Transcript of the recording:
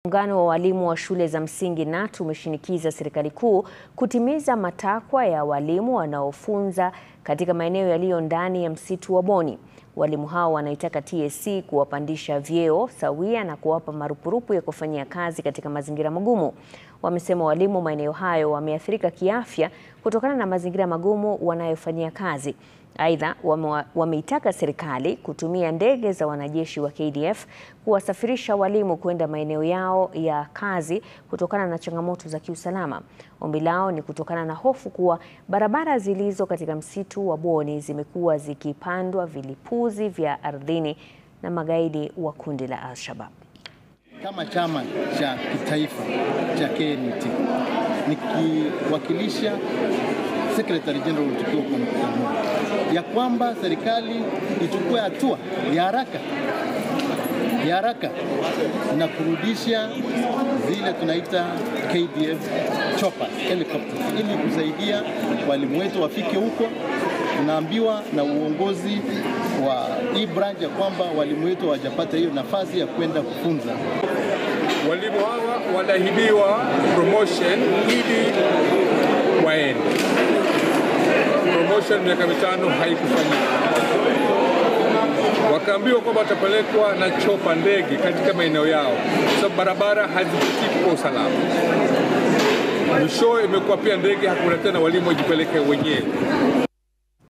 Muungano wa walimu wa shule za msingi KNUT umeshinikiza serikali kuu kutimiza matakwa ya walimu wanaofunza katika maeneo yaliyo ndani ya msitu wa Boni. Walimu hao wanaitaka TSC kuwapandisha vyeo sawia na kuwapa marupurupu ya kufanyia kazi katika mazingira magumu. Wamesema walimu maeneo hayo wameathirika kiafya kutokana na mazingira magumu wanayofanyia kazi. Aidha, wameitaka serikali kutumia ndege za wanajeshi wa KDF kuwasafirisha walimu kwenda maeneo yao ya kazi kutokana na changamoto za kiusalama. Ombi lao ni kutokana na hofu kuwa barabara zilizo katika msitu wa Boni zimekuwa zikipandwa vilipuzi vya ardhini na magaidi wa kundi la Al-Shabaab. Kama chama cha kitaifa cha KNUT nikiwakilisha Secretary General tukiwa kwa mkutano ya kwamba serikali ichukue hatua ya haraka na kurudisha zile tunaita KDF choppers, helicopters, ili kusaidia walimu wetu wafike huko. Tunaambiwa na uongozi wa hii branch ya kwamba walimu wetu hawajapata hiyo nafasi ya kwenda kufunza. Walimu hawa wanahidiwa promotion ili waende. Promotion miaka 5 haikufanyika. Wakaambiwa kwamba watapelekwa na chopa ndege katika maeneo yao, sababu barabara hazipitiki kwa usalama. Mwisho imekuwa pia ndege, hakuna tena walimu wajipeleke wenyewe.